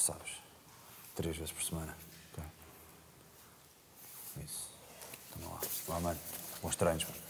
sabes. 3 vezes por semana. Ok. Isso. Toma lá. Vá, mano. Bons treinos, mano.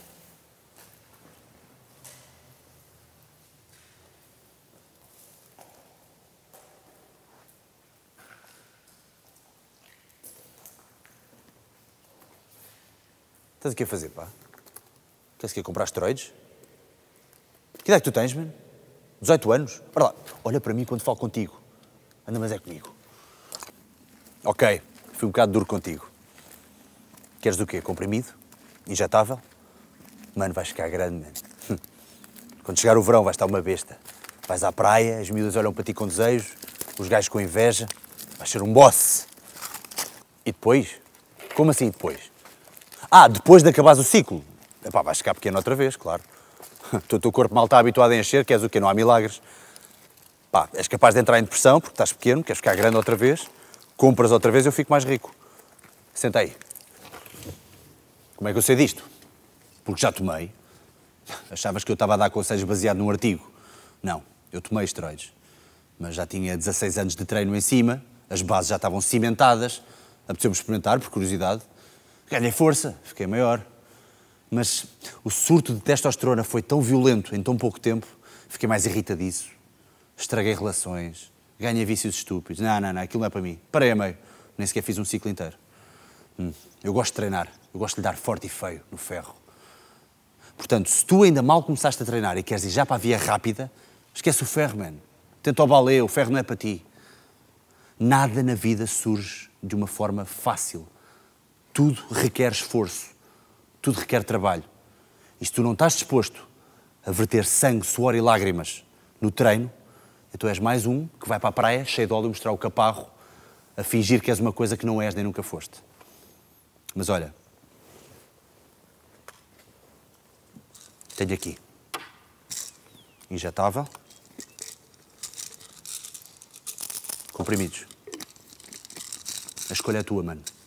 Estás aqui a fazer, pá? Queres aqui comprar esteroides? Que idade é que tu tens, mano? 18 anos? Olha lá, olha para mim quando falo contigo. Anda, mas é comigo. Ok, fui um bocado duro contigo. Queres do quê? Comprimido? Injetável? Mano, vais ficar grande, mano. Quando chegar o verão vais estar uma besta. Vais à praia, as miúdas olham para ti com desejo, os gajos com inveja. Vais ser um boss. E depois? Como assim depois? Ah, depois de acabares o ciclo. Epá, vais ficar pequeno outra vez, claro. O teu corpo mal está habituado a encher, queres o quê? Não há milagres. Pá, és capaz de entrar em depressão porque estás pequeno, queres ficar grande outra vez, compras outra vez e eu fico mais rico. Senta aí. Como é que eu sei disto? Porque já tomei. Achavas que eu estava a dar conselhos baseado num artigo? Não, eu tomei esteroides. Mas já tinha 16 anos de treino em cima, as bases já estavam cimentadas, apeteceu-me experimentar, por curiosidade. Ganhei força, fiquei maior. Mas o surto de testosterona foi tão violento em tão pouco tempo, fiquei mais irritadiço. Estraguei relações, ganhei vícios estúpidos. Não, aquilo não é para mim. Parei a meio, nem sequer fiz um ciclo inteiro. Eu gosto de treinar, eu gosto de lhe dar forte e feio no ferro. Portanto, se tu ainda mal começaste a treinar e queres ir já para a via rápida, esquece o ferro, mano. Tenta o balé, o ferro não é para ti. Nada na vida surge de uma forma fácil. Tudo requer esforço, tudo requer trabalho. E se tu não estás disposto a verter sangue, suor e lágrimas no treino, então és mais um que vai para a praia, cheio de óleo, mostrar o caparro, a fingir que és uma coisa que não és nem nunca foste. Mas olha, tenho aqui injetável, comprimidos. A escolha é tua, mano.